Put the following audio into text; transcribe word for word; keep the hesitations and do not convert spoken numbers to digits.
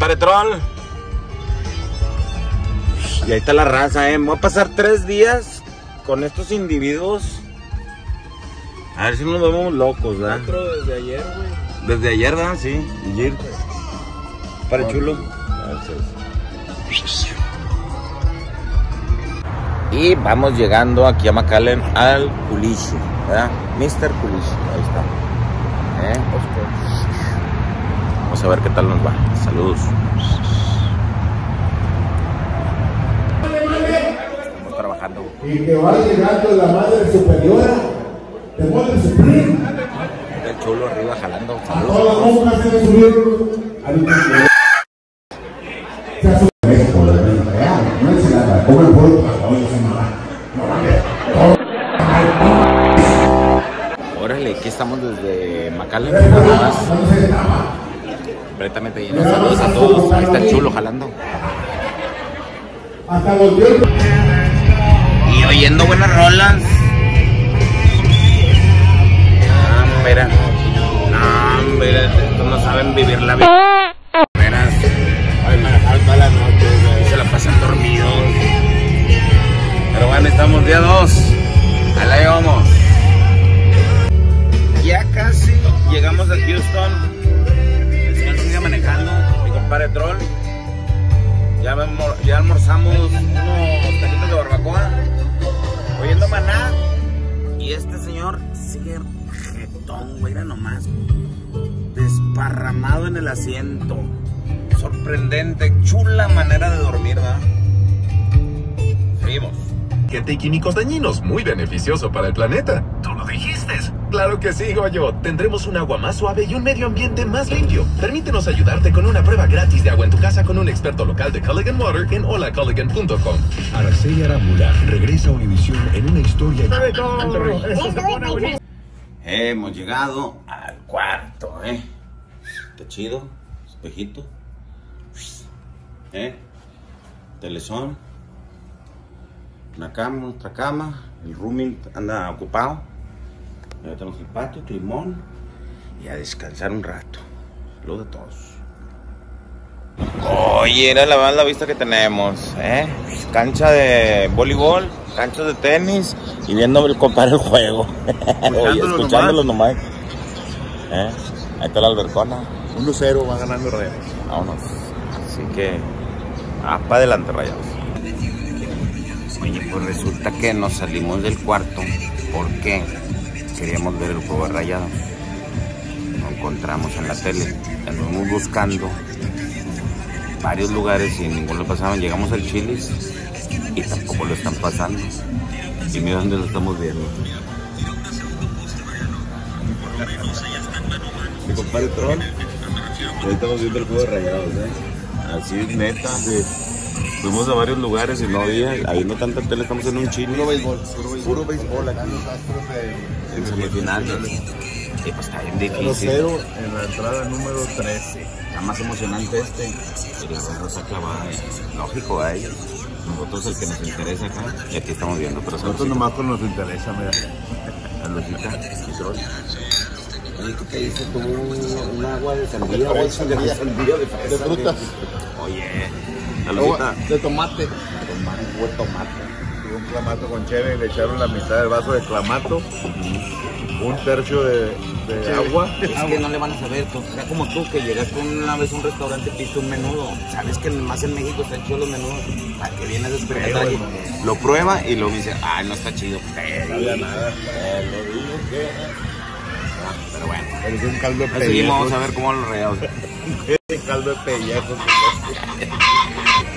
compadre Troll. Y ahí está la raza, eh. Me voy a pasar tres días con estos individuos. A ver si no nos vemos locos, ¿verdad? Otro desde ayer, güey. Desde ayer, ¿verdad? Sí, ayer. Para chulo. Y vamos llegando aquí a McAllen al Culichi, ¿verdad? mister Culichi, ahí está. ¿Eh? Vamos a ver qué tal nos va. Saludos. Estamos trabajando. Y que va llegando la madre superiora de Model Supreme. El chulo arriba jalando. A todas las monjas se le subieron al se asume por la vida real, no es nada, como el pueblo para hoy se mala. Órale, aquí estamos desde McAllen, nada más. Completamente lleno. Saludos a todos. Ahí está el chulo jalando. Hasta los diez. Y oyendo buenas rolas. Ah, mira. No, mira, estos no saben vivir la vida. Verás. Ay, manejar toda la noche, se la pasan dormidos. Pero bueno, estamos día dos. Ahí vamos. Ya casi llegamos a Houston. El señor sigue manejando. Mi compadre Troll. Ya, ya almorzamos unos taquitos de barbacoa. Oyendo Maná. Y este señor sigue jetón, güey, era nomás. Desparramado en el asiento. Sorprendente, chula manera de dormir, ¿verdad? Seguimos. Y químicos dañinos, muy beneficioso para el planeta. ¿Tú lo dijiste? Claro que sí, Goyo. Tendremos un agua más suave y un medio ambiente más limpio. Permítenos ayudarte con una prueba gratis de agua en tu casa con un experto local de Culligan Water en hola culligan punto com. Araceli Arámbula regresa a Univisión en una historia. Hemos llegado al cuarto, ¿eh? Está chido, espejito. ¿Eh? Telezón. Una cama, otra cama. El rooming anda ocupado. Ya tenemos el patio, climón. Y a descansar un rato. Saludos a todos. Oye, era la, la vista que tenemos, ¿eh? Cancha de voleibol, cancha de tenis. Y viendo el compadre el juego. Oye, escuchándolo nomás. ¿Eh? Ahí está la albercona. uno cero va ganando Rayados. Vámonos. Así que, ah, para adelante, Rayados. Oye, pues resulta que nos salimos del cuarto porque queríamos ver el juego de Rayados. Lo encontramos en la tele. Anduvimos buscando varios lugares y ninguno lo pasaban. Llegamos al Chili's y tampoco lo están pasando. Y mira dónde lo estamos viendo. Mi compadre Troll. Ahí estamos viendo el juego de Rayados, ¿eh? Así es, neta. Sí. Fuimos a varios lugares y no había, habiendo tanta tele, estamos en un Chile. Puro béisbol, puro béisbol. Puro béisbol aquí. En semifinales. Y pues está bien difícil. cero en la entrada número trece. Está más emocionante este. Y la verdad está clavada. Lógico, a ellos. Nosotros el que nos interesa acá. Y aquí estamos viendo. Pero nosotros nomás pues nos interesa, mira. La lujita. Oye, ¿qué te dice tú? ¿Un agua de sandía? ¿O de sandía de fresa? De frutas. Oye. La lujita. De tomate. Tomate, buen tomate. Y un clamato con cheve y le echaron la mitad del vaso de clamato. Uh-huh. Un tercio de, de agua. Es que no le van a saber, o sea, como tú que llegaste una vez a un restaurante y pediste un menudo. Sabes que más en México están chidos los menudos. ¿Para que vienes a experimentar? Lo prueba y luego dice, ay, no está chido. No sabía nada. Lo digo que... Ah, pero bueno. Es un caldo de pellejos. Seguimos, vamos a ver cómo los Rayados. Un caldo de pellejos.